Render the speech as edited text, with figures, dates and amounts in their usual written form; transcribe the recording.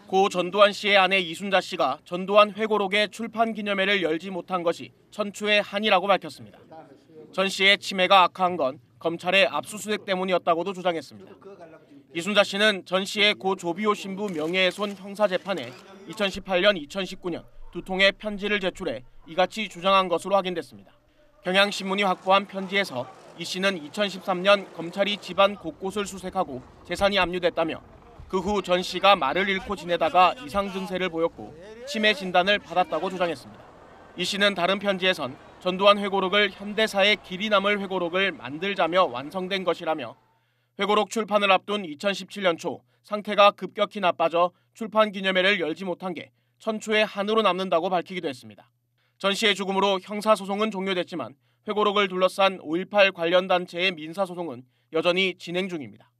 고 전두환 씨의 아내 이순자 씨가 전두환 회고록의 출판 기념회를 열지 못한 것이 천추의 한이라고 밝혔습니다. 전 씨의 치매가 악화한 건 검찰의 압수수색 때문이었다고도 주장했습니다. 이순자 씨는 전 씨의 고 조비오 신부 명예훼손 형사재판에 2018년, 2019년 두 통의 편지를 제출해 이같이 주장한 것으로 확인됐습니다. 경향신문이 확보한 편지에서 이 씨는 2013년 검찰이 집안 곳곳을 수색하고 재산이 압류됐다며 그 후 전 씨가 말을 잃고 지내다가 이상 증세를 보였고 치매 진단을 받았다고 주장했습니다. 이 씨는 다른 편지에선 전두환 회고록을 현대사의 길이 남을 회고록을 만들자며 완성된 것이라며 회고록 출판을 앞둔 2017년 초 상태가 급격히 나빠져 출판 기념회를 열지 못한 게 천추의 한으로 남는다고 밝히기도 했습니다. 전 씨의 죽음으로 형사소송은 종료됐지만 회고록을 둘러싼 5.18 관련 단체의 민사소송은 여전히 진행 중입니다.